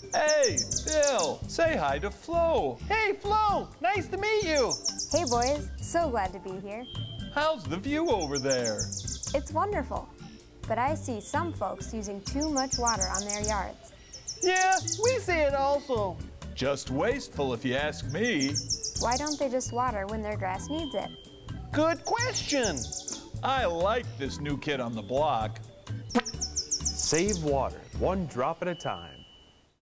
Hey, Bill, say hi to Flo. Hey, Flo, nice to meet you. Hey, boys, so glad to be here. How's the view over there? It's wonderful, but I see some folks using too much water on their yards. Yeah, we see it also. Just wasteful if you ask me. Why don't they just water when their grass needs it? Good question. I like this new kid on the block. Save water, one drop at a time.